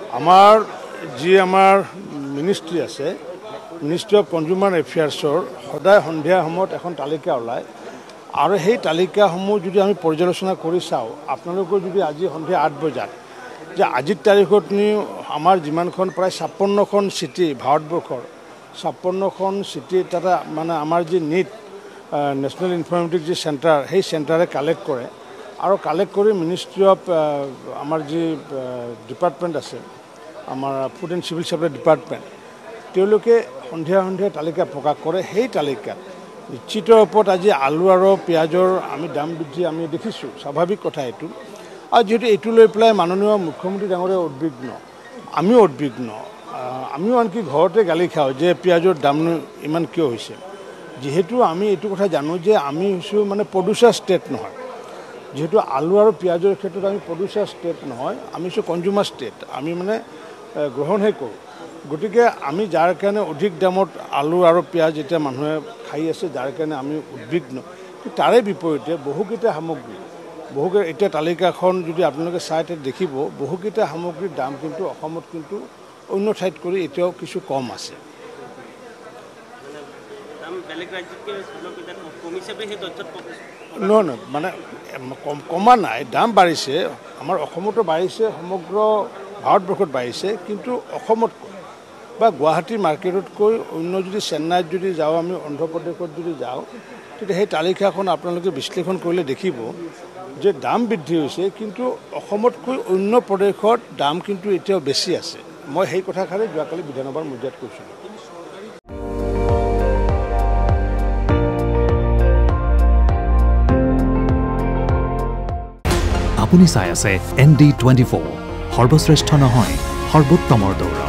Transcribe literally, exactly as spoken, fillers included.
আমাৰ যি আমাৰ মিনিষ্ট্ৰী আছে মিনিষ্ট্ৰী অফ কনজিউমাৰ এফেয়াৰ্ছৰ সদায় সন্ধিয়া সময়ত এখন তালিকা ওলায় আৰু সেই তালিকাসমূহ যদি আমি পৰ্যালোচনা কৰি চাওঁ আপোনালোকৰ যদি আজি সন্ধিয়া আঠ বজাত যে আজিৰ তাৰিখত নি আমাৰ যিমানখন প্ৰায় ছাপন্নখন চিটি ভাৰতবৰ্ষৰ ছাপন্নখন চিটি তাতে মানে আমাৰ যি নিট নেশ্যনেল ইনফৰমেটিক যি চেণ্টাৰ সেই চেণ্টাৰে কালেক্ট কৰে আৰু কালেক্ট কৰি মিনিষ্ট্ৰী অফ আমাৰ যি ডিপাৰ্টমেণ্ট আছে আমাৰ food and civil supply department তেওঁলোকে সন্ধিয়া সন্ধিয়া তালিকা প্ৰকাশ কৰে সেই তালিকাত নিশ্চিত ওপৰত আজি আলু আৰু পিঁয়াজৰ আমি দাম বৃদ্ধি আমি দেখিছোঁ স্বাভাৱিক কথা এইটো আৰু যিহেতু এইটো লৈ পেলাই মাননীয় মুখ্যমন্ত্ৰী ডাঙৰীয়া উদ্বিগ্ন আমিও উদ্বিগ্ন আমিও আনকি ঘৰতে গালি খাওঁ যে পিঁয়াজৰ দাম ইমান কিয় হৈছে যেহেতু আমি এইটো কথা জানো যে আমি হৈছোঁ মানে প্ৰডিউচাৰ ষ্টেট নহয় যেহেতু আলু আৰু পিঁয়াজৰ ক্ষেত্ৰত আমি প্ৰডিউচাৰ ষ্টেট নহয় আমি হৈছোঁ কনজিউমাৰ ষ্টেট আমি মানে গ্ৰহণহে কৰোঁ গতিকে আমি যাৰ কাৰণে অধিক দামত আলু আৰু পিঁয়াজ এতিয়া মানুহে খাই আছে যাৰ কাৰণে আমি উদ্বিগ্ন তাৰে বিপৰীতে বহুকেইটা সামগ্ৰী বহুকেইটা এতিয়া তালিকাখন যদি আপোনালোকে চাই তাত দেখিব বহুকেইটা সামগ্ৰীৰ দাম কিন্তু অসমত কিন্তু অন্য ঠাইত কৰি এতিয়াও কিছু কম আছে নহয় নহয় মানে কমা নাই দাম বাঢ়িছে আমাৰ অসমতো বাঢ়িছে সমগ্ৰ ভাৰতবৰ্ষত বাঢ়িছে কিন্তু অসমত বা গুৱাহাটী মাৰ্কেটতকৈ অন্য যদি চেন্নাইত যদি যাওঁ আমি অন্ধ্ৰপ্ৰদেশত যদি যাওঁ তেতিয়া সেই তালিকাখন আপোনালোকে বিশ্লেষণ কৰিলে দেখিব যে দাম বৃদ্ধি হৈছে কিন্তু অসমতকৈ অন্য প্ৰদেশত দাম কিন্তু এতিয়াও বেছি আছে মই সেই কথাষাৰে যোৱাকালি বিধানসভাৰ মজিয়াত কৈছিলোঁ আপুনি চাই আছে এন ডি টুৱেণ্টি ফ'ৰ সৰ্বশ্ৰেষ্ঠ নহয় সৰ্বোত্তমৰ দৌৰ